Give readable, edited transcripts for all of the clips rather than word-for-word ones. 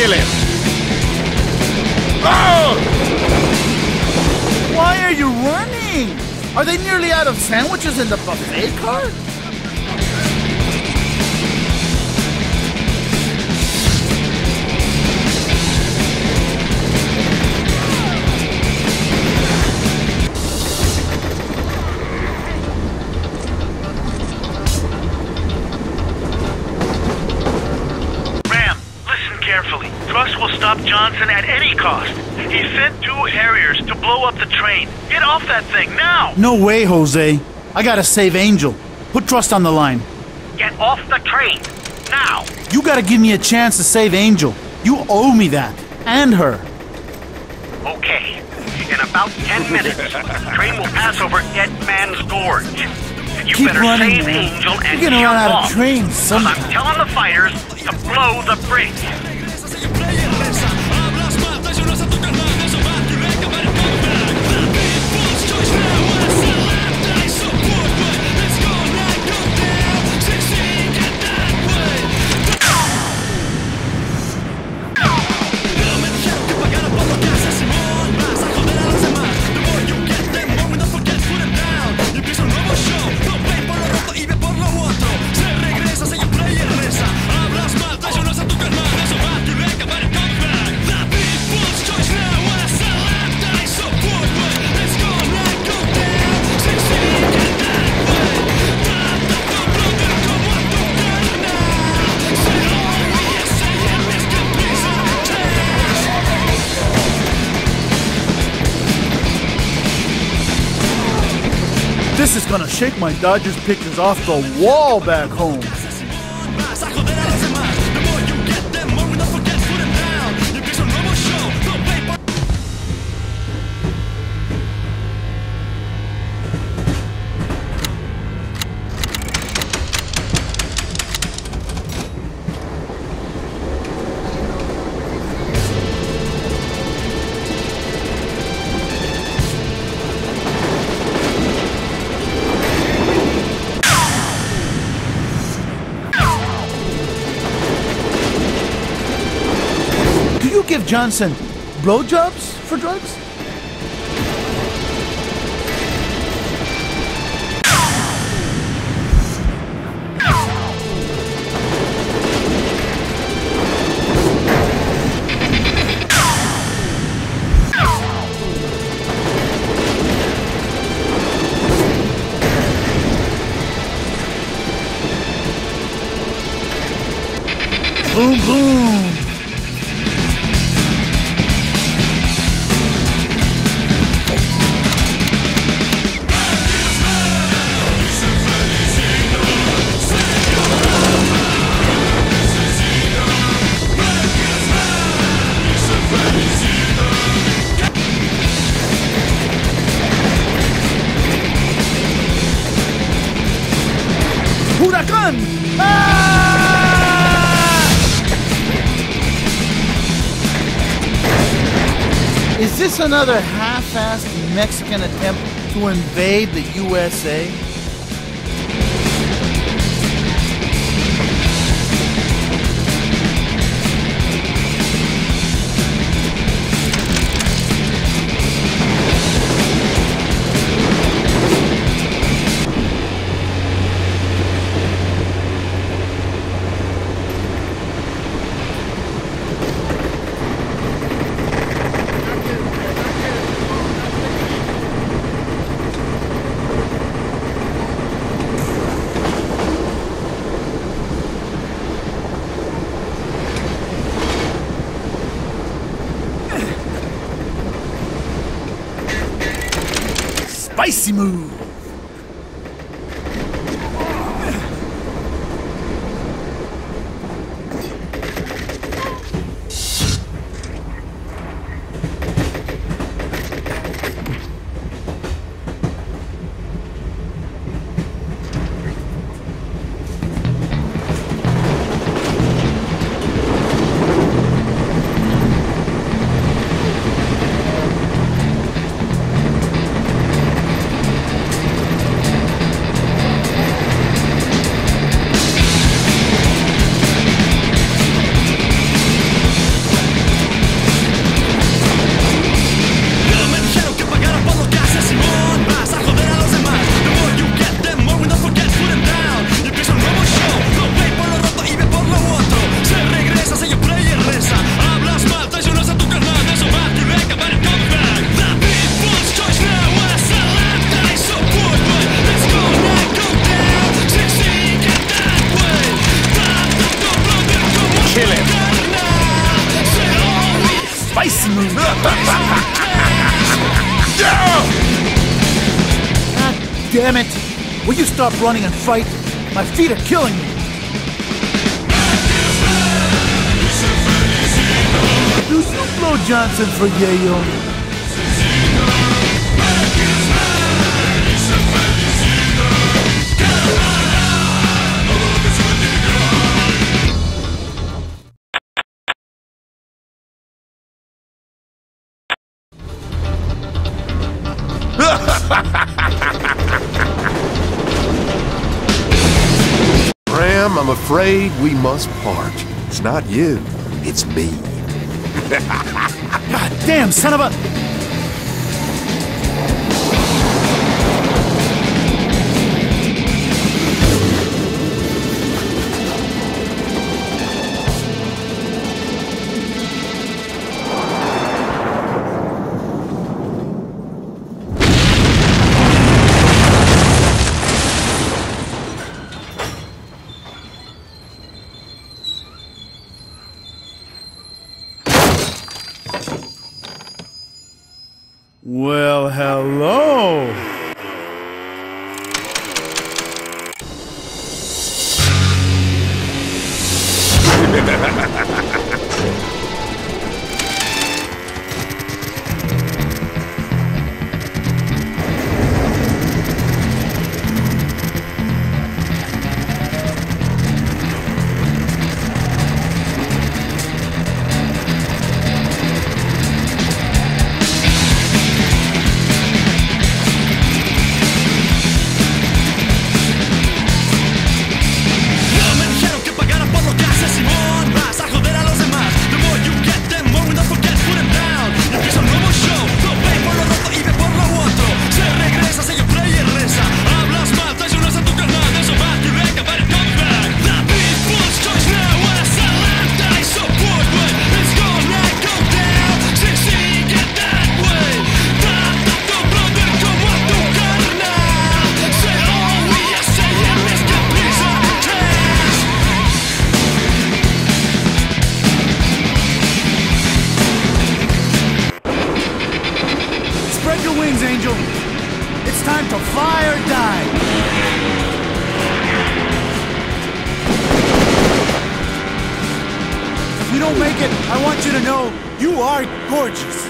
kill him! Oh! Why are you running? Are they nearly out of sandwiches in the buffet cart? Carefully. Truss will stop Johnson at any cost. He sent 2 Harriers to blow up the train. Get off that thing, now! No way, Jose. I gotta save Angel. Put Trust on the line. Get off the train, now! You gotta give me a chance to save Angel. You owe me that. And her. Okay. In about 10 minutes, the train will pass over Dead Man's Gorge. You Keep better running, save man. Angel and You're gonna jump run out off. of trains sometime. I'm telling the fighters to blow the bridge. This is gonna shake my Dodgers pictures off the wall back home. Do you give Johnson blowjobs for drugs? Boom, boom. ¡Huracán! ¡Ah! Is this another half-assed Mexican attempt to invade the USA? Spicy move! Nice move. God damn it! Will you stop running and fight? My feet are killing me. Do Blow Johnson for Yayo. Ram, I'm afraid we must part. It's not you, it's me. God damn, son of a... Well, hello. Spread your wings, Angel. It's time to fly or die. If you don't make it, I want you to know you are gorgeous.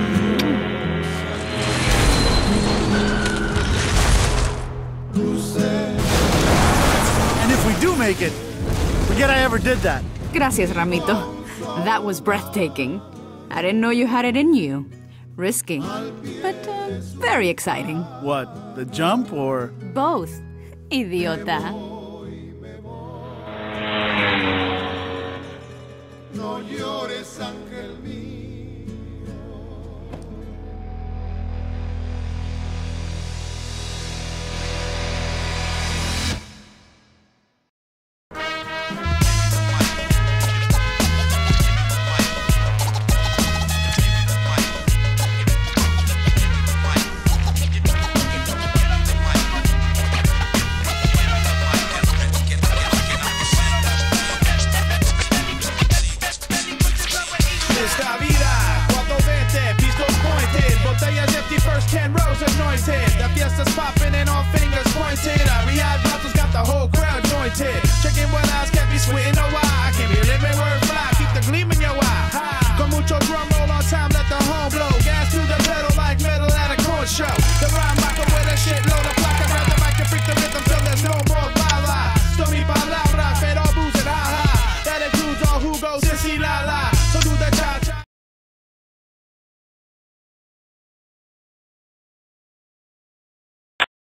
And if we do make it, forget I ever did that. Gracias, Ramito. That was breathtaking. I didn't know you had it in you. Risky, but very exciting. What, the jump or? Both, idiota. No llores, ángel mío. Esta vida, 420, pistols pointed, botellas empty, first 10 rows anointed. The fiesta's popping and all fingers pointed. Riyadh bottles got the whole crowd jointed. Checking what eyes can't be sweating no why. I can't be living word fly, keep the gleam in your eye. Con mucho drum roll on time, let the home blow. Gas to the pedal like metal at a corn show. The rhyme rocker with a shitload of placa. Grab the mic and freak the rhythm till there's no more bala. Stormy palabra, pero booze and ha ha. That includes all who goes sissy la la.